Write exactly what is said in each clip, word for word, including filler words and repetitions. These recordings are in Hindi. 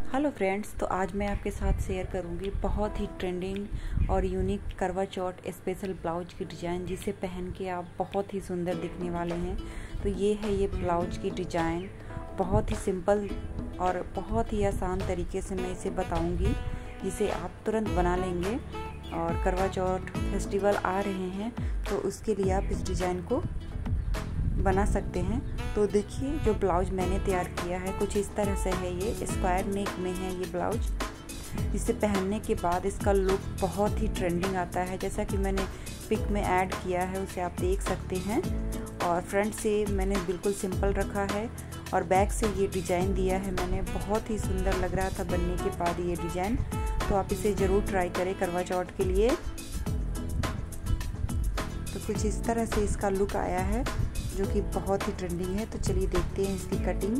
हेलो फ्रेंड्स, तो आज मैं आपके साथ शेयर करूंगी बहुत ही ट्रेंडिंग और unique Karva Chauth special blouse की डिज़ाइन, जिसे पहन के आप बहुत ही सुंदर दिखने वाले हैं। तो ये है ये ब्लाउज की डिज़ाइन, बहुत ही सिंपल और बहुत ही आसान तरीके से मैं इसे बताऊंगी, जिसे आप तुरंत बना लेंगे। और करवा चौथ फेस्टिवल आ रहे हैं, तो उसके लिए आप इस डिज़ाइन को बना सकते हैं। तो देखिए, जो ब्लाउज मैंने तैयार किया है कुछ इस तरह से है। ये स्क्वायर नेक में है ये ब्लाउज, जिसे पहनने के बाद इसका लुक बहुत ही ट्रेंडिंग आता है। जैसा कि मैंने पिक में ऐड किया है, उसे आप देख सकते हैं। और फ्रंट से मैंने बिल्कुल सिंपल रखा है और बैक से ये डिज़ाइन दिया है मैंने। बहुत ही सुंदर लग रहा था बनने के बाद ये डिज़ाइन। तो आप इसे ज़रूर ट्राई करें करवा चौथ के लिए। तो कुछ इस तरह से इसका लुक आया है, जो कि बहुत ही ट्रेंडिंग है। तो चलिए देखते हैं इसकी कटिंग।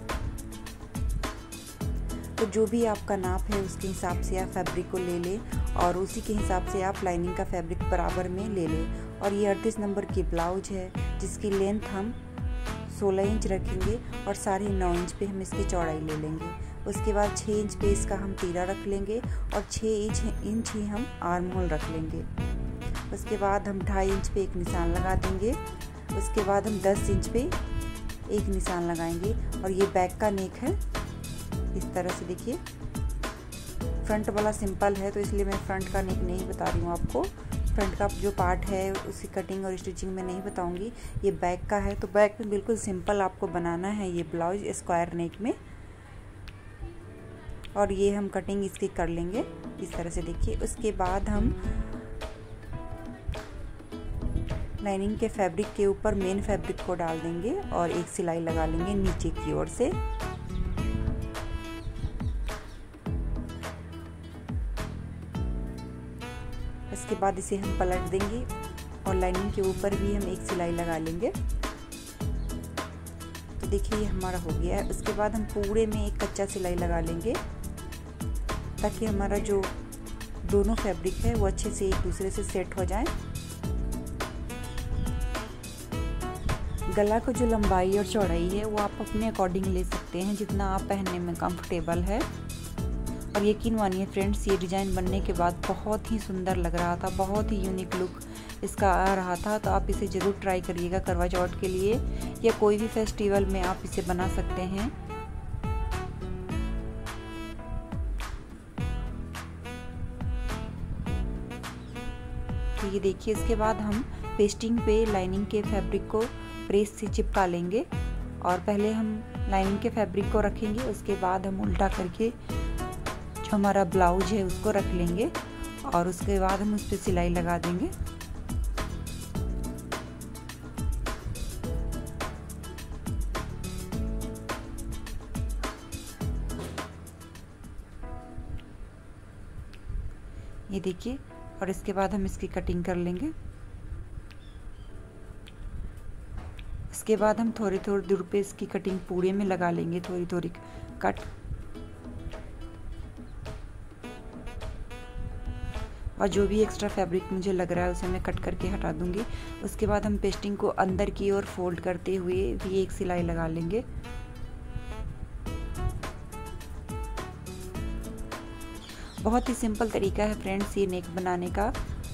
तो जो भी आपका नाप है उसके हिसाब से आप फैब्रिक को ले लें और उसी के हिसाब से आप लाइनिंग का फैब्रिक बराबर में ले लें। और ये अड़तीस नंबर की ब्लाउज है, जिसकी लेंथ हम सोलह इंच रखेंगे और साढ़े नौ इंच पे हम इसकी चौड़ाई ले लेंगे। उसके बाद छः इंच पे इसका हम तीरा रख लेंगे और छः इंच इंच ही हम आर्म होल रख लेंगे। उसके बाद हम ढाई इंच पे एक निशान लगा देंगे। उसके बाद हम दस इंच पे एक निशान लगाएंगे। और ये बैक का नेक है इस तरह से। देखिए, फ्रंट वाला सिंपल है, तो इसलिए मैं फ्रंट का नेक नहीं बता रही हूँ आपको। फ्रंट का जो पार्ट है उसकी कटिंग और स्टिचिंग में नहीं बताऊंगी। ये बैक का है, तो बैक में बिल्कुल सिंपल आपको बनाना है ये ब्लाउज स्क्वायर नेक में। और ये हम कटिंग इसकी कर लेंगे इस तरह से। देखिए, उसके बाद हम लाइनिंग के फैब्रिक के ऊपर मेन फैब्रिक को डाल देंगे और एक सिलाई लगा लेंगे नीचे की ओर से। इसके बाद इसे हम पलट देंगे और लाइनिंग के ऊपर भी हम एक सिलाई लगा लेंगे। तो देखिए, ये हमारा हो गया है। उसके बाद हम पूरे में एक कच्चा सिलाई लगा लेंगे, ताकि हमारा जो दोनों फैब्रिक है वो अच्छे से एक दूसरे से सेट हो जाए। गला को जो लंबाई और चौड़ाई है वो आप अपने अकॉर्डिंग ले सकते हैं, जितना आप पहनने में कंफर्टेबल है। और यकीन मानिए फ्रेंड्स, ये डिज़ाइन बनने के बाद बहुत ही सुंदर लग रहा था, बहुत ही यूनिक लुक इसका आ रहा था। तो आप इसे ज़रूर ट्राई करिएगा करवा चौथ के लिए, या कोई भी फेस्टिवल में आप इसे बना सकते हैं। तो ये देखिए, इसके बाद हम पेस्टिंग पे लाइनिंग के फैब्रिक को प्रेस से चिपका लेंगे। और पहले हम लाइनिंग के फैब्रिक को रखेंगे, उसके बाद हम उल्टा करके जो हमारा ब्लाउज है उसको रख लेंगे और उसके बाद हम उस पर सिलाई लगा देंगे। ये देखिए, और इसके बाद हम इसकी कटिंग कर लेंगे। इसके बाद हम थोड़ी थोड़ी दूर पे इसकी कटिंग पूरे में लगा लेंगे, थोड़ी थोड़ी कट। और जो भी एक्स्ट्रा फैब्रिक मुझे लग रहा है उसे मैं कट करके हटा दूंगी। उसके बाद हम पेस्टिंग को अंदर की ओर फोल्ड करते हुए भी एक सिलाई लगा लेंगे। बहुत ही सिंपल तरीका है फ्रेंड्स ये नेक बनाने का।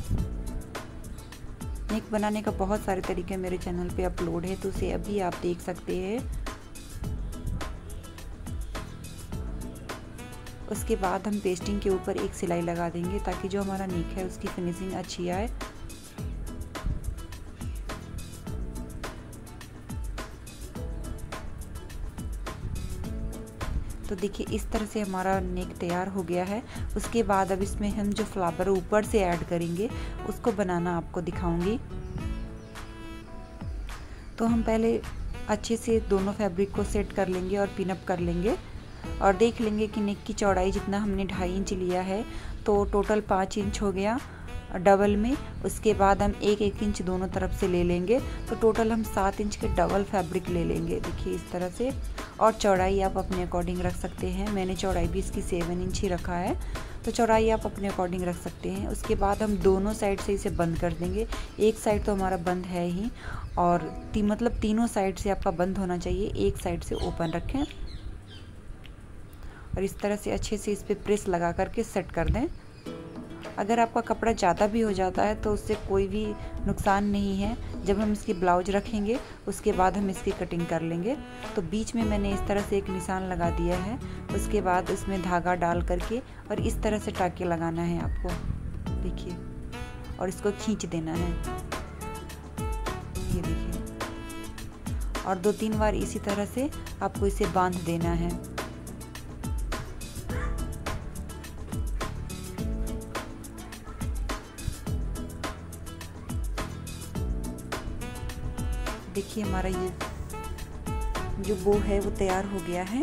नेक बनाने का बहुत सारे तरीके मेरे चैनल पे अपलोड है, तो उसे अभी आप देख सकते हैं। उसके बाद हम पेस्टिंग के ऊपर एक सिलाई लगा देंगे, ताकि जो हमारा नेक है उसकी फिनिशिंग अच्छी आए। तो देखिए, इस तरह से हमारा नेक तैयार हो गया है। उसके बाद अब इसमें हम जो फ्लावर ऊपर से ऐड करेंगे उसको बनाना आपको दिखाऊंगी। तो हम पहले अच्छे से दोनों फैब्रिक को सेट कर लेंगे और पिन अप कर लेंगे और देख लेंगे कि नेक की चौड़ाई जितना हमने ढाई इंच लिया है, तो टोटल पाँच इंच हो गया डबल में। उसके बाद हम एक एक इंच दोनों तरफ से ले लेंगे, तो टोटल हम सात इंच के डबल फैब्रिक ले लेंगे। देखिए इस तरह से। और चौड़ाई आप अपने अकॉर्डिंग रख सकते हैं। मैंने चौड़ाई भी इसकी सेवन इंच ही रखा है, तो चौड़ाई आप अपने अकॉर्डिंग रख सकते हैं। उसके बाद हम दोनों साइड से इसे बंद कर देंगे। एक साइड तो हमारा बंद है ही, और ती, मतलब तीनों साइड से आपका बंद होना चाहिए, एक साइड से ओपन रखें। और इस तरह से अच्छे से इस पर प्रेस लगा करके सेट कर दें। अगर आपका कपड़ा ज़्यादा भी हो जाता है तो उससे कोई भी नुकसान नहीं है। जब हम इसकी ब्लाउज रखेंगे उसके बाद हम इसकी कटिंग कर लेंगे। तो बीच में मैंने इस तरह से एक निशान लगा दिया है। उसके बाद उसमें धागा डाल करके और इस तरह से टाके लगाना है आपको, देखिए, और इसको खींच देना है, ये देखिए, और दो तीन बार इसी तरह से आपको इसे बांध देना है। देखिए हमारा ये जो बो है वो तैयार हो गया है।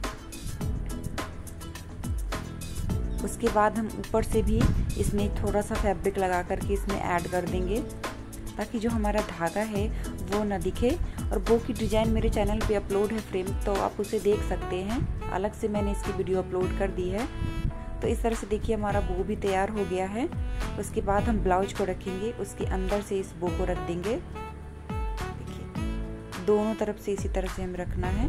उसके बाद हम ऊपर से भी इसमें थोड़ा सा फैब्रिक लगा करके इसमें ऐड कर देंगे ताकि जो हमारा धागा है वो ना दिखे। और बो की डिज़ाइन मेरे चैनल पे अपलोड है फ्रेम, तो आप उसे देख सकते हैं। अलग से मैंने इसकी वीडियो अपलोड कर दी है। तो इस तरह से देखिए हमारा बो भी तैयार हो गया है। उसके बाद हम ब्लाउज को रखेंगे, उसके अंदर से इस बो को रख देंगे। दोनों तरफ से इसी तरह से हमें रखना है।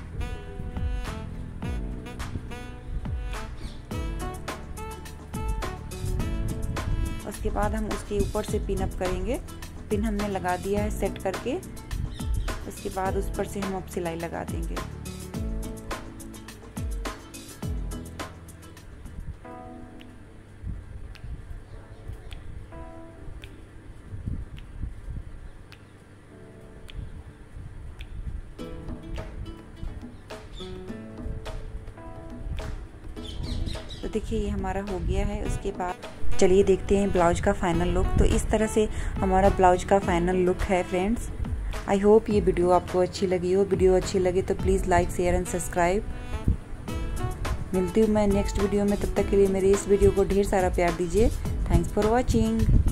उसके बाद हम उसके ऊपर से पिन अप करेंगे। पिन हमने लगा दिया है सेट करके। उसके बाद उस पर से हम अब सिलाई लगा देंगे। तो देखिए ये हमारा हो गया है। उसके बाद चलिए देखते हैं ब्लाउज का फाइनल लुक। तो इस तरह से हमारा ब्लाउज का फाइनल लुक है फ्रेंड्स। आई होप ये वीडियो आपको अच्छी लगी हो। वीडियो अच्छी लगी तो please like share and subscribe. मिलती हूँ मैं नेक्स्ट वीडियो में, तब तक के लिए मेरी इस वीडियो को ढेर सारा प्यार दीजिए। Thanks for watching.